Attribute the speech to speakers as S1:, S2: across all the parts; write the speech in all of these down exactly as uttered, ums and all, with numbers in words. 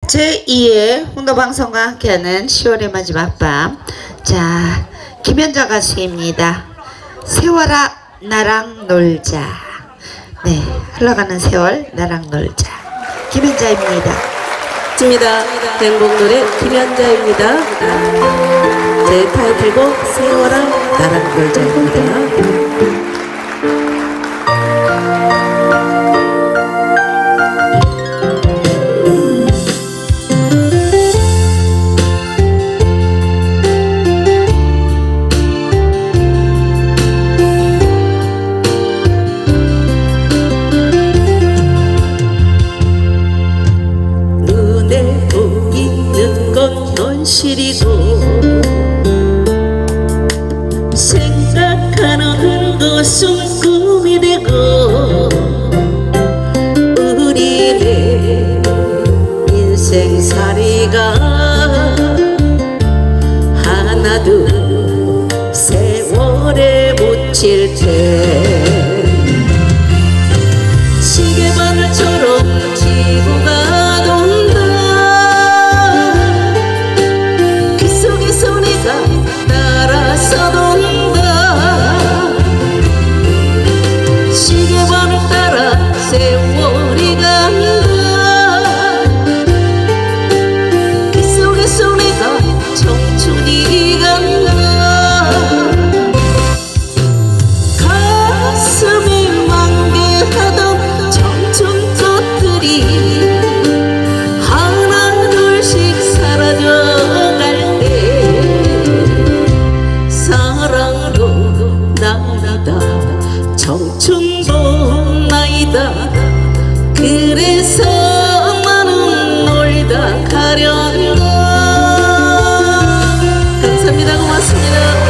S1: 제이의 홍도방송과 함께하는 시월의 마지막 밤. 자, 김연자 가수입니다. 세월아 나랑 놀자. 네, 흘러가는 세월 나랑 놀자. 김연자입니다.
S2: 입니다. 행복 노래 김연자입니다. 아, 제 타이틀곡 세월아 나랑 놀자입니다. 현실이고 생각하는 것은 꿈이 되고 우리의 인생살이가 하나둘 세월에 묻힐 때 시계바늘처럼 지구가 세월이 간다. 그 속에서 내가 청춘이 간다. 가슴이 만개하던 청춘 꽃들이 하나 둘씩 사라져갈 때 사랑으로 나이다 청춘도 나이다. 그래서 나는 놀다 가련다. 감사합니다. 고맙습니다.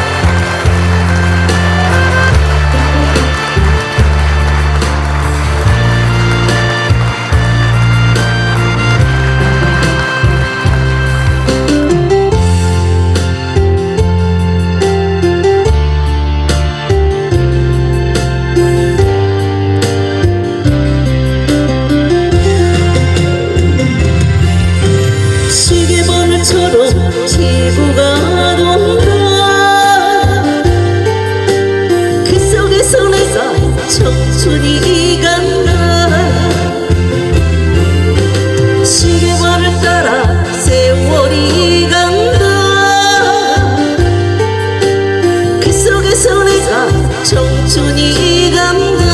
S2: 지구가 돈다. 그 속에서 내가 청춘이 간다. 시계바늘 따라 세월이 간다. 그 속에서 내가 청춘이 간다.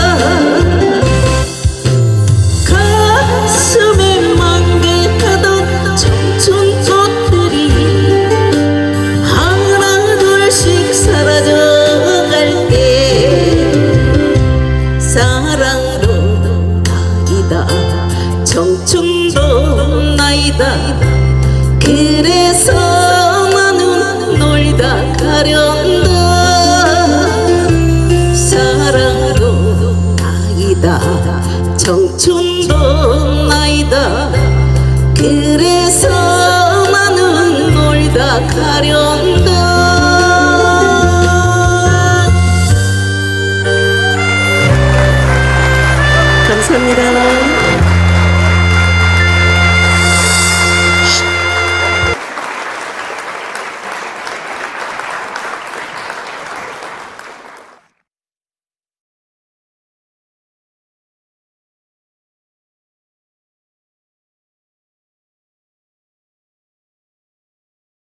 S2: 가슴에 만개하던 청춘 사라져갈 때 사랑도 나이다 청춘도 나이다. 그래서 나는 놀다 가련다. 사랑도 나이다 청춘도 나이다. 그래서 나는 놀다 가련다. 감사합니다.